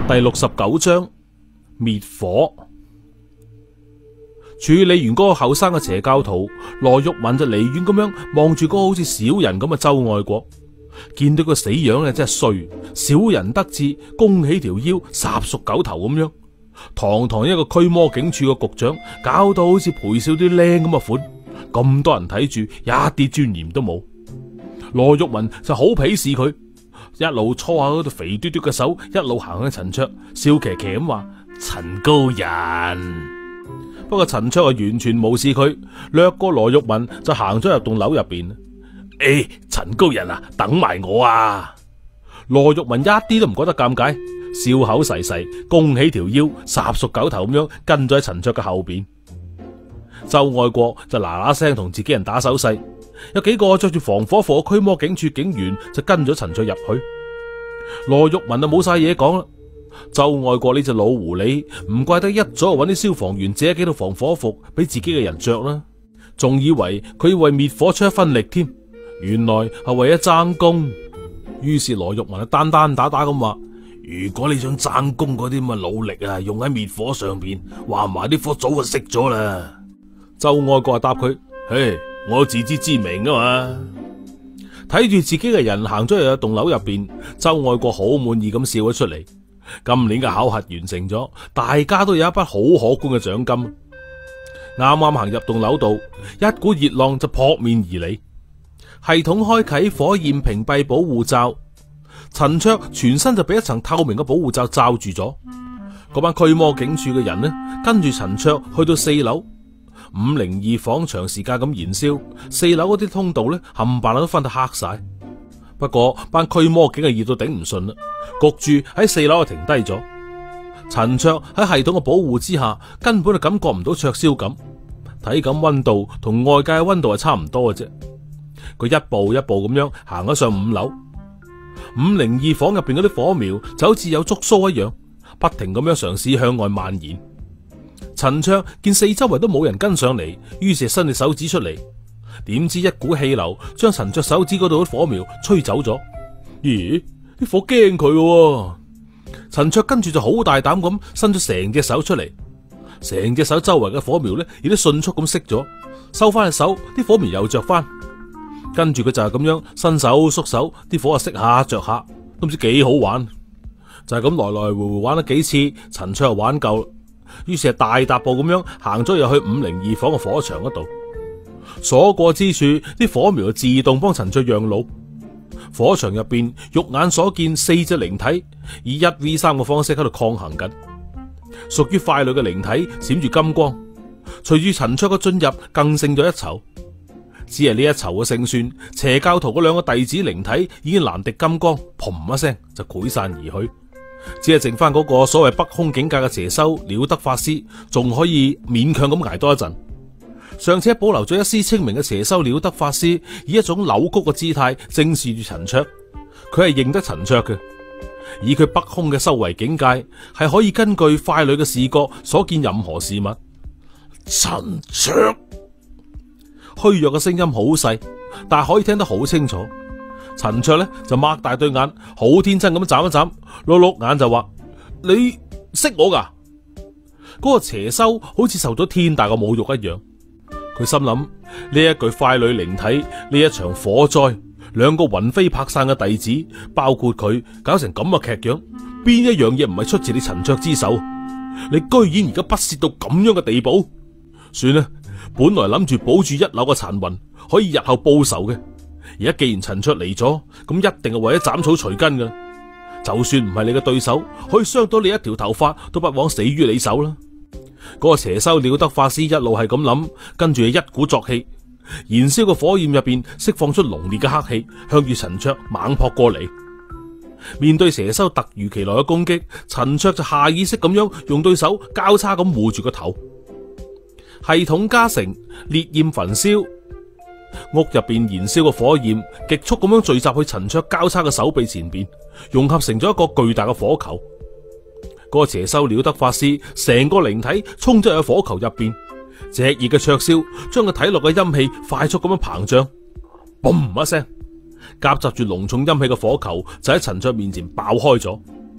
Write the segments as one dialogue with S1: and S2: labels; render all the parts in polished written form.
S1: 第69章滅火。處理完嗰個後生嘅邪教徒，羅玉文就離遠咁樣望住嗰個好似小人咁嘅周愛國，見到個死樣咧真係衰，小人得志，弓起條腰，十熟九頭咁樣，堂堂一個驅魔警署嘅局長，搞到好似陪笑啲靚咁嘅款，咁多人睇住，一啲尊嚴都冇。羅玉文就好鄙視佢，一路搓下嗰度肥嘟嘟嘅手，一路行向陳卓，笑騎騎咁話：陳高人。不過陳卓完全無視佢，掠過羅玉文就行咗入棟樓入邊。陳高人啊，等埋我啊！羅玉文一啲都唔覺得尷尬，笑口噬噬，弓起條腰，十熟九頭咁樣跟咗喺陳卓嘅後邊。周愛國就嗱嗱聲同自己人打手勢，有幾個着住防火服驅魔警署警員就跟咗陳卓入去。羅玉文就冇晒嘢講啦。周愛國呢隻老狐狸唔怪得一早揾啲消防員借幾套防火服俾自己嘅人着啦，仲以為佢要為滅火出一分力添，原來係為咗爭功。於是羅玉文就單單打打咁話：如果你想爭功嗰啲咁嘅努力啊，用喺滅火上邊，話埋啲火早就熄咗啦。周愛國就答佢：嘿，我有自知之明啊嘛。睇住自己嘅人行咗入一棟樓入邊，周愛國好滿意咁笑咗出嚟。今年嘅考核完成咗，大家都有一筆好可觀嘅獎金。啱啱行入棟樓度，一股熱浪就撲面而嚟，系統開啟火焰屏蔽保護罩。陳卓全身就俾一層透明嘅保護罩罩住咗。嗰班驅魔警署嘅人呢，跟住陳卓去到4樓502房，長時間咁燃燒，4樓嗰啲通道呢冚唪唥都分得黑晒。不過班驅魔警係熱到頂唔順啦，焗住喺4樓就停低咗。陳卓喺系統嘅保護之下，根本就感覺唔到灼燒感，體感溫度同外界嘅溫度係差唔多嘅啫。佢一步一步咁樣行咗上5樓502房入邊嗰啲火苗就好似有觸鬚一樣，不停咁樣嘗試向外蔓延。陳卓見四周圍都冇人跟上嚟，於是伸隻手指出嚟。點知一股氣流將陳卓手指嗰度嘅火苗吹走咗。咦，啲火驚佢嘅。陳卓跟住就好大膽咁伸咗成隻手出嚟，成隻手周圍嘅火苗呢亦都迅速咁熄咗，收翻隻手，啲火苗又着翻。跟住佢就係咁樣伸手縮手，啲火啊熄下着下，都唔知幾好玩。就係咁來來回回玩咗幾次，陳卓又玩夠啦，於是係大踏步咁樣行咗入去502房嘅火場嗰度。所過之處，啲火苗就自動幫陳卓讓路。火場入邊，肉眼所見4隻靈體以1v3嘅方式喺度抗衡緊。屬於傀儡嘅靈體閃住金光，隨住陳卓嘅進入，更勝咗一籌。只係呢一籌嘅勝算，邪教徒嗰2個弟子靈體已經難敵金光，砰一聲就潰散而去。只係剩翻嗰個所謂北空境界嘅邪修了得法師，仲可以勉強咁捱多一陣。尚且保留咗一絲清明嘅邪修了得法師，以一種扭曲嘅姿態正視住陳卓。佢係認得陳卓嘅，以佢北空嘅修為境界，係可以根據傀儡嘅視覺所見任何事物。陳卓，虛弱嘅聲音好細，但係可以聽得好清楚。陳卓呢就擘大對眼，好天真咁眨一眨，碌碌眼就話：你識我噶？嗰個邪修好似受咗天大嘅侮辱一樣。佢心諗，呢一具傀儡靈體，呢一場火災，2個魂飛魄散嘅弟子，包括佢，搞成咁嘅劇樣，邊一樣嘢唔係出自你陳卓之手？你居然而家不屑到咁樣嘅地步？算啦，本來諗住保住1樓嘅殘魂，可以日後報仇嘅。而家既然陳卓嚟咗，咁一定係為咗斬草除根噶。就算唔係你嘅對手，可以傷到你一條頭髮，都不枉死於你手啦。嗰個邪修了得法師一路係咁諗，跟住一鼓作氣，燃燒嘅火焰入邊釋放出濃烈嘅黑氣，向住陳卓猛撲過嚟。面對邪修突如其來嘅攻擊，陳卓就下意識咁樣用對手交叉咁護住個頭。系統加成，烈焰焚燒，屋入邊燃燒嘅火焰極速咁樣聚集去陳卓交叉嘅手臂前邊，融合成咗一個巨大嘅火球。嗰個邪修了得法師成個靈體衝咗入火球入邊，炙熱嘅灼燒將佢睇落嘅陰氣快速咁樣膨脹，嘣一聲，夾雜住濃重陰氣嘅火球就喺陳卓面前爆開咗。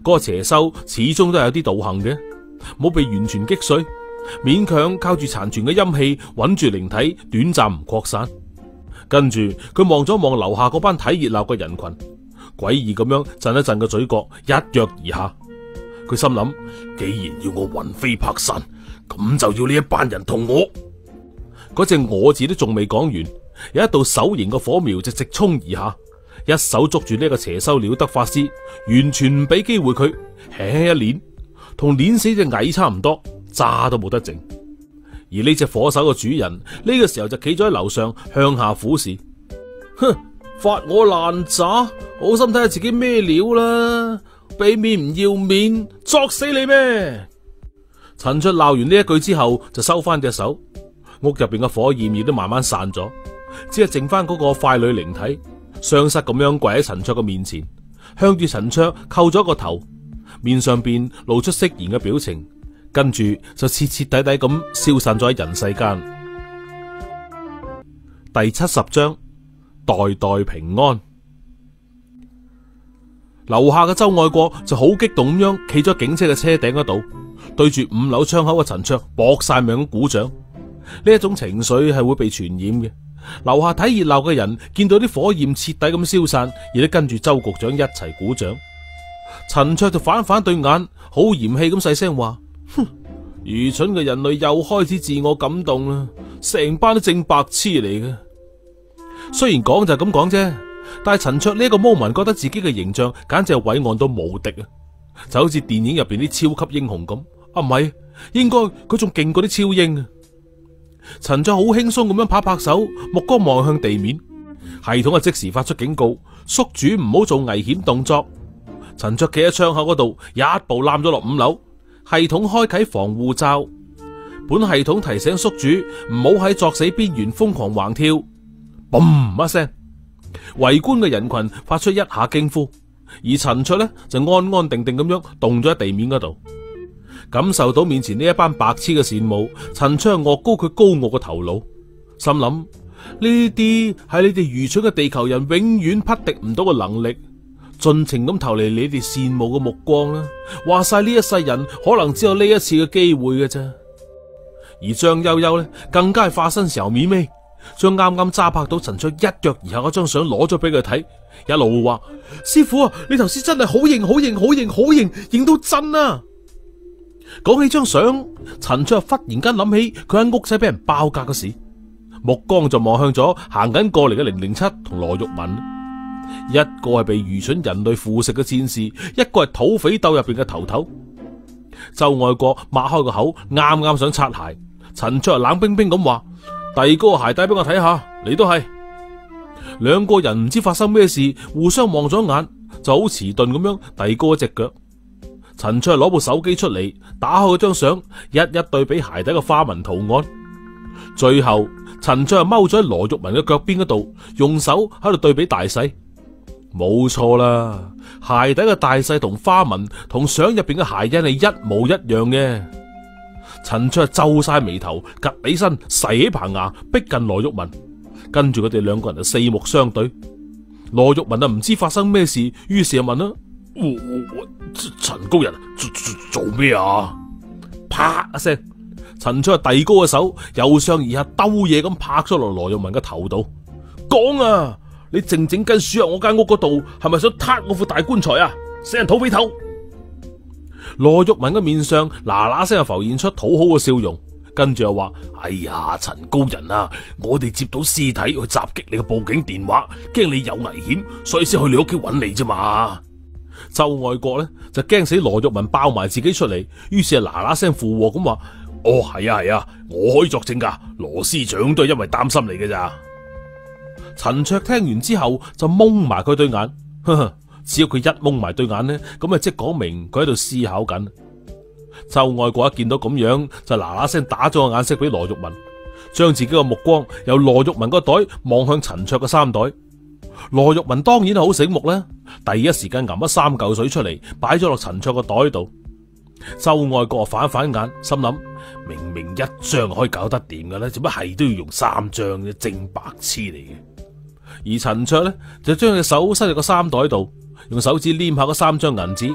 S1: 嗰個邪修始終都係有啲道行嘅，冇被完全擊碎，勉強靠住殘存嘅陰氣穩住靈體，短暫唔擴散。跟住佢望咗望樓下嗰班睇熱鬧嘅人群，詭異咁樣震一震個嘴角，一躍而下。佢心諗，既然要我魂飛魄散，咁就要呢一班人同我。嗰隻我字都仲未講完，有一道手形嘅火苗就直衝而下，一手捉住呢個邪修了得法師，完全唔俾機會佢，輕輕一捻，同捻死隻蟻差唔多，渣都冇得剩。而呢隻火手嘅主人呢個時候就企咗喺樓上向下俯視，哼，發我爛渣，好心睇下自己咩料啦，俾面唔要面，作死你咩？陳卓鬧完呢一句之後就收翻隻手，屋入邊嘅火焰亦都慢慢散咗，只係剩翻嗰個傀儡靈體，雙膝咁樣跪喺陳卓嘅面前，向住陳卓叩咗個頭，面上邊露出釋然嘅表情，跟住就徹徹底底咁消散咗喺人世間。第70章，代代平安。樓下嘅周愛國就好激動咁樣企咗警車嘅車頂嗰度，對住5樓窗口嘅陳卓搏晒命咁鼓掌。呢一種情緒係會被傳染嘅。樓下睇熱鬧嘅人見到啲火焰徹底咁消散，亦都跟住周局長一齊鼓掌。陳卓就反對眼，好嫌棄咁細聲話：哼，愚蠢嘅人類又開始自我感動啦，成班都正白痴嚟嘅。雖然講就係咁講啫，但係陳卓呢一個 moment 覺得自己嘅形象簡直係偉岸到無敵啊！就好似電影入邊啲超級英雄咁，唔係，應該佢仲勁過啲超英啊！陳卓好輕鬆咁樣拍拍手，目光望向地面，系統啊即時發出警告：宿主唔好做危險動作。陳卓企喺窗口嗰度，一步攬咗落5樓，系統開啟防護罩。本系統提醒宿主唔好喺作死邊緣瘋狂橫跳。嘣一聲，圍觀嘅人群發出一下驚呼，而陳卓呢就安安定定咁樣凍咗喺地面嗰度，感受到面前呢一班白痴嘅羨慕，陳卓岳高佢高傲嘅頭腦，心諗呢啲係你哋愚蠢嘅地球人永遠匹敵唔到嘅能力，盡情咁投嚟你哋羨慕嘅目光啦。話晒呢一世人可能只有呢一次嘅機會嘅啫。而張悠悠呢更加係化身小咪咪，將啱啱揸拍到陳卓一躍而下嗰張相攞咗俾佢睇，一路話：師傅啊，你頭先真係好型，好型，好型，好型，型到真啊！講起張相，陳卓忽然間諗起佢喺屋仔俾人爆格嘅事，目光就望向咗行緊過嚟嘅007同羅玉文，一個係被愚蠢人類腐蝕嘅戰士，一個係土匪鬥入邊嘅頭頭。周愛國擘開個口，啱啱想擦鞋，陳卓冷冰冰咁話：遞個鞋帶俾我睇下，你都係。兩個人唔知發生咩事，互相望咗眼，就好遲鈍咁樣遞高一隻腳。陳卓攞部手機出嚟，打開嗰張相，一一對比鞋底嘅花紋圖案。最後，陳卓踎咗喺羅玉文嘅腳邊嗰度，用手喺度對比大細。冇錯啦，鞋底嘅大細同花紋同相入邊嘅鞋印係一模一樣嘅。陳卓皺晒眉頭，趷起身，噬起棚牙，逼近羅玉文。跟住佢哋兩個人就四目相對。羅玉文啊，唔知發生咩事，於是就問啦：陳高人做咩啊？啪一聲，陳卓遞高個手，由上而下兜嘢咁拍咗落羅玉文嘅頭度。講啊，你靜靜跟鼠入我間屋嗰度，係咪想撻我副大棺材啊？死人土匪頭！羅玉文嘅面上嗱嗱聲就浮現出討好嘅笑容，跟住又話：哎呀，陳高人啊，我哋接到屍體去襲擊你嘅報警電話，驚你有危險，所以先去你屋企揾你啫嘛。周愛國呢就驚死羅玉文爆埋自己出嚟，於是就嗱嗱聲附和咁話：哦，係啊，我可以作證噶，羅司長都係因為擔心你嘅咋。陳卓聽完之後就蒙埋佢對眼，呵呵，只要佢一蒙埋對眼呢，咁啊即係講明佢喺度思考緊。周愛國一見到咁樣就嗱嗱聲打咗個眼色俾羅玉文，將自己嘅目光由羅玉文個袋望向陳卓嘅衫袋。羅玉文當然係好醒目啦，第一時間揞咗3嚿水出嚟，擺咗落陳卓個袋度。周愛國反眼，心諗明明1張可以搞得掂嘅咧，做乜係都要用3張嘅，正白痴嚟嘅。而陳卓呢，就將隻手伸入個衫袋度，用手指黏下嗰3張銀紙。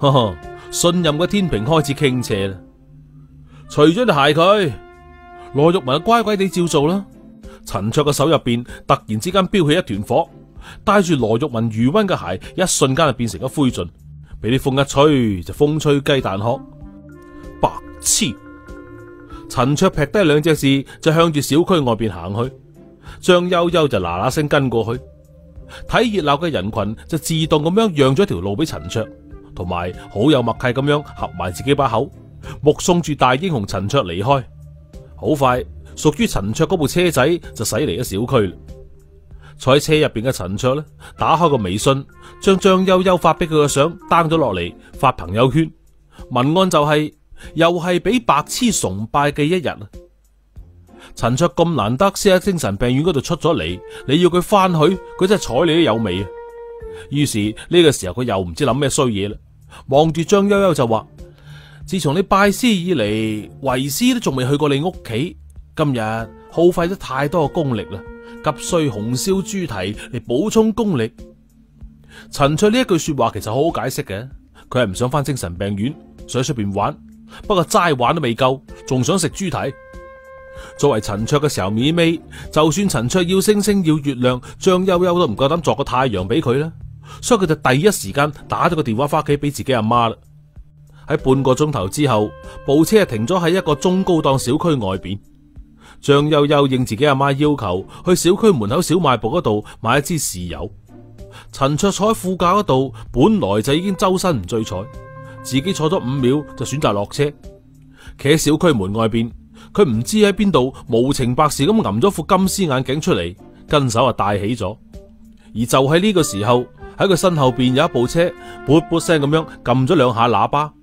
S1: 呵呵，信任嘅天平開始傾斜啦。除咗對鞋佢，羅玉文乖乖地照做啦。陳卓嘅手入邊突然之間飆起一團火，帶住羅玉文餘溫嘅鞋一瞬間就變成咗灰燼，俾啲風一吹就風吹雞蛋殼。白痴！陳卓劈低兩隻字就向住小區外邊行去，張悠悠就嗱嗱聲跟過去。睇熱鬧嘅人群就自動咁樣讓咗條路俾陳卓，同埋好有默契咁樣合埋自己把口，目送住大英雄陳卓離開。好快，屬於陳卓嗰部車仔就駛嚟咗小區啦。坐喺車入邊嘅陳卓呢，打開個微信，將張悠悠發俾佢嘅相 down 咗落嚟，發朋友圈。文案就係又係俾白痴崇拜嘅一日啊！陳卓咁難得先喺精神病院嗰度出咗嚟，你要佢翻去，佢真係睬你都有味啊！於是呢個時候佢又唔知諗咩衰嘢啦，望住張悠悠就話：自從你拜師以嚟，為師都仲未去過你屋企，今日耗費咗太多嘅功力啦，急需紅燒豬蹄嚟補充功力。陳卓呢一句說話其實好好解釋嘅，佢係唔想翻精神病院，想喺出邊玩，不過齋玩都未夠，仲想食豬蹄。作為陳卓嘅小咪咪，就算陳卓要星星要月亮，張悠悠都唔夠膽作個太陽俾佢啦，所以佢就第一時間打咗個電話翻屋企俾自己阿媽啦。喺半個鐘頭之後，部車停咗喺一個中高檔小區外邊。張悠悠應自己阿媽要求，去小區門口小賣部嗰度買一支豉油。陳卓坐喺副駕嗰度，本來就已經周身唔聚財，自己坐咗5秒就選擇落車，企喺小區門外邊。佢唔知喺邊度無情白事咁揞咗副金絲眼鏡出嚟，跟手啊戴起咗。而就喺呢個時候，喺佢身後邊有一部車，噗噗聲咁樣撳咗2下喇叭。